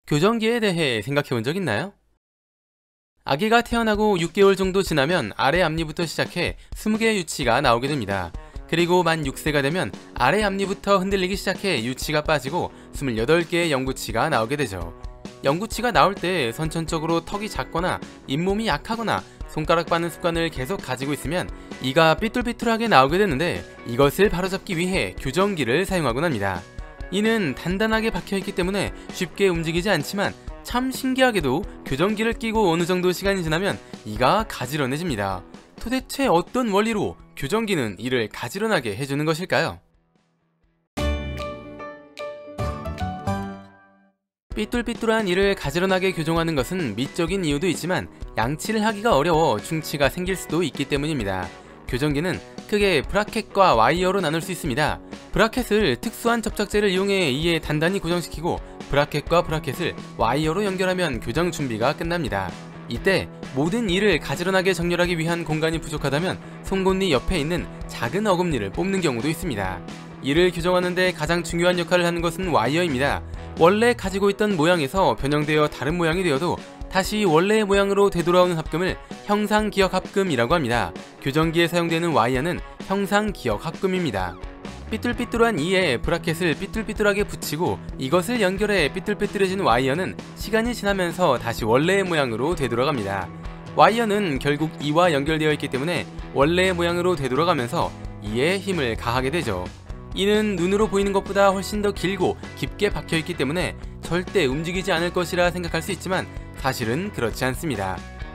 교정기에 대해 생각해 본 적 있나요? 아기가 태어나고 6개월 정도 지나면 아래 앞니부터 시작해 20개의 유치가 나오게 됩니다. 그리고 만 6세가 되면 아래 앞니부터 흔들리기 시작해 유치가 빠지고 28개의 영구치가 나오게 되죠. 영구치가 나올 때 선천적으로 턱이 작거나 잇몸이 약하거나 손가락 빠는 습관을 계속 가지고 있으면 이가 삐뚤삐뚤하게 나오게 되는데, 이것을 바로잡기 위해 교정기를 사용하곤 합니다. 이는 단단하게 박혀있기 때문에 쉽게 움직이지 않지만 참 신기하게도 교정기를 끼고 어느 정도 시간이 지나면 이가 가지런해집니다. 도대체 어떤 원리로 교정기는 이를 가지런하게 해주는 것일까요? 삐뚤삐뚤한 이를 가지런하게 교정하는 것은 미적인 이유도 있지만 양치를 하기가 어려워 충치가 생길 수도 있기 때문입니다. 교정기는 크게 브라켓과 와이어로 나눌 수 있습니다. 브라켓을 특수한 접착제를 이용해 이에 단단히 고정시키고 브라켓과 브라켓을 와이어로 연결하면 교정 준비가 끝납니다. 이때 모든 이를 가지런하게 정렬하기 위한 공간이 부족하다면 송곳니 옆에 있는 작은 어금니를 뽑는 경우도 있습니다. 이를 교정하는 데 가장 중요한 역할을 하는 것은 와이어입니다. 원래 가지고 있던 모양에서 변형되어 다른 모양이 되어도 다시 원래의 모양으로 되돌아오는 합금을 형상기억합금이라고 합니다. 교정기에 사용되는 와이어는 형상기억합금입니다. 삐뚤삐뚤한 이에 브라켓을 삐뚤삐뚤하게 붙이고 이것을 연결해 삐뚤삐뚤해진 와이어는 시간이 지나면서 다시 원래의 모양으로 되돌아갑니다. 와이어는 결국 이와 연결되어 있기 때문에 원래의 모양으로 되돌아가면서 이에 힘을 가하게 되죠. 이는 눈으로 보이는 것보다 훨씬 더 길고 깊게 박혀있기 때문에 절대 움직이지 않을 것이라 생각할 수 있지만 사실은 그렇지 않습니다.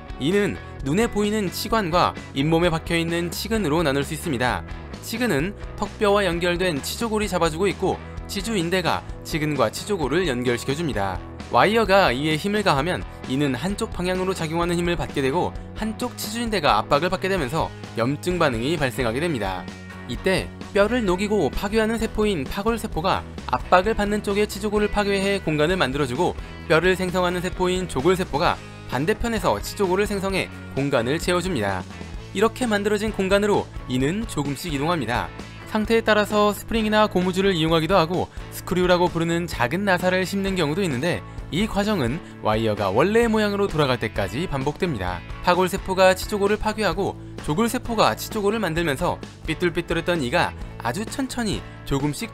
이는 눈에 보이는 치관과 잇몸에 박혀있는 치근으로 나눌 수 있습니다. 치근은 턱뼈와 연결된 치조골이 잡아주고 있고 치주인대가 치근과 치조골을 연결시켜줍니다. 와이어가 이에 힘을 가하면 이는 한쪽 방향으로 작용하는 힘을 받게 되고 한쪽 치주인대가 압박을 받게 되면서 염증 반응이 발생하게 됩니다. 이때 뼈를 녹이고 파괴하는 세포인 파골세포가 압박을 받는 쪽의 치조골을 파괴해 공간을 만들어주고 뼈를 생성하는 세포인 조골세포가 반대편에서 치조골을 생성해 공간을 채워줍니다. 이렇게 만들어진 공간으로 이는 조금씩 이동합니다. 상태에 따라서 스프링이나 고무줄을 이용하기도 하고 스크류라고 부르는 작은 나사를 심는 경우도 있는데, 이 과정은 와이어가 원래의 모양으로 돌아갈 때까지 반복됩니다. 파골세포가 치조골을 파괴하고 조골세포가 치조골을 만들면서 삐뚤삐뚤했던 이가 아주 천천히 조금씩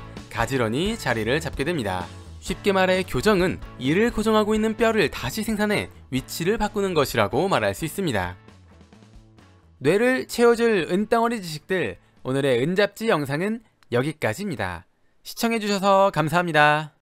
가지런히 자리를 잡게 됩니다. 쉽게 말해 교정은 이를 고정하고 있는 뼈를 다시 생산해 위치를 바꾸는 것이라고 말할 수 있습니다. 뇌를 채워줄 은덩어리 지식들, 오늘의 은잡지 영상은 여기까지입니다. 시청해주셔서 감사합니다.